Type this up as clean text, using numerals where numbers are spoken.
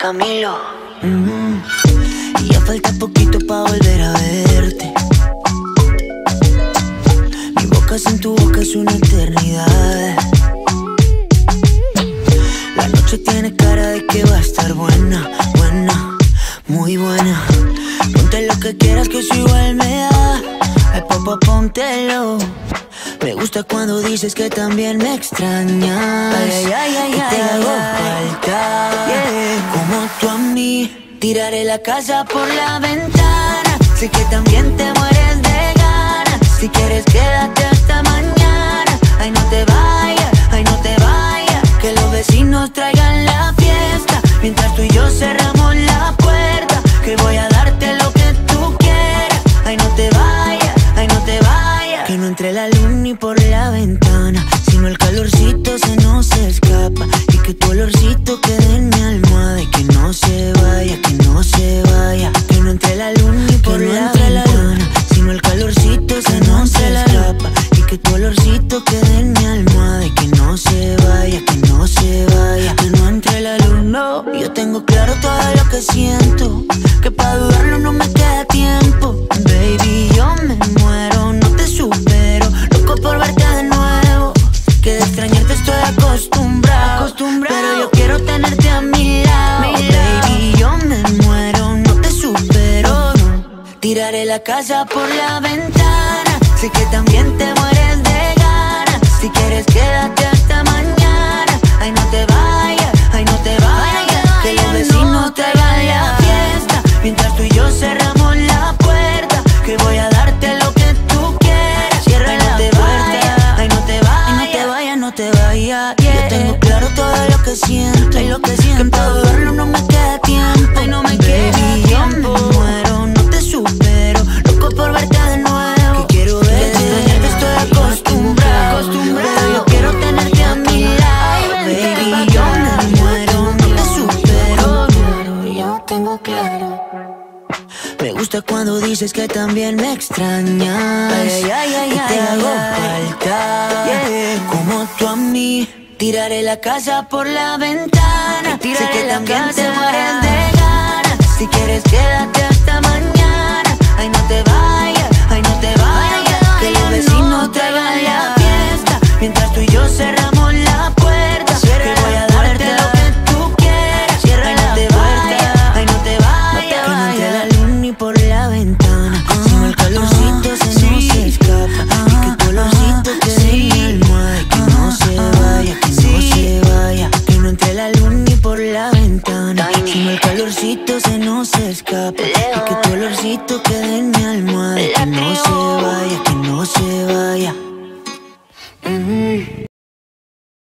Camilo. Y ya falta poquito pa' volver a verte. Mi boca sin tu boca es una eternidad. La noche tiene cara de que va a estar buena, buena, muy buena. Ponte lo que quieras que eso igual me da. Ay, papá, póntelo. Me gusta cuando dices que también me extrañas. Ay, ay, ay, ay, te hago falta, como tú a mí. Tiraré la casa por la ventana. Sé que también te mueres de ganas. Si quieres quédate hasta mañana. Ay, no te vayas, ay, no te vayas. Que los vecinos traigan la fiesta mientras tú y yo cerramos la puerta. Que voy a darte lo que tú quieras. Ay, no te vayas, ay, no te vayas. Que no entre la luz ni por la ventana, sino el calorcito se nos escapa. Y que tu olorcito quede en mi almohada. Y que no se vaya, que no se vaya. Que no entre la luz ni por la ventana, sino el calorcito se nos escapa. Y que tu olorcito quede en mi almohada. Y que no se vaya, que no se vaya. Que no entre la luz, no. Yo tengo claro todo lo que siento, que pa' dudarlo no me queda tiempo. Baby, yo me muero, no te supero. Loco por verte de nuevo. Que de extrañarte estoy acostumbrado, pero yo quiero tenerte a mi lado. Baby, yo me muero, no te supero, no. Tiraré la casa por la ventana. Sé que también te mueres de ganas. Si quieres quédate hasta mañana. Ay, no te vayas, ay, no te vayas. Que los vecinos traigan la fiesta mientras tú y yo cerramos la puerta. Que voy a darte lo que tú quieras. Cierra la puerta. Ay, no te vayas, ay, no te vayas, no te vayas. Yo tengo claro todo lo que siento, y lo que siento. Que para dudarlo no me queda tiempo. Ay, no me queda tiempo. Yo me muero, no te supero. Loco por verte de nuevo. Que quiero verte, extrañarte estoy acostumbrado, pero yo quiero tenerte a mi lado. Baby, yo me muero, no te supero. Yo tengo claro. Me gusta cuando dices que también me extrañas. Ay, ay, ay, y te hago falta, como tú a mí. Tiraré la casa por la ventana. Sé que también te mueres de ganas. Si quieres quédate hasta mañana. Ay, no te vayas, ay, no te vayas. Que los vecinos traigan la fiesta mientras tú y yo cerramos la puerta. Que voy a darte lo que tú quieras. Cierra la puerta, ay, no te vayas. Que no entre la luz ni por la ventana, sino el calorcito se nos escapa. Y que tu olorcito quede en mi almohada. Y que no se vaya, que no se vaya. Que no entre la luz ni por la ventana, sino el calorcito se nos escapa. Y que tu olorcito quede en mi almohada.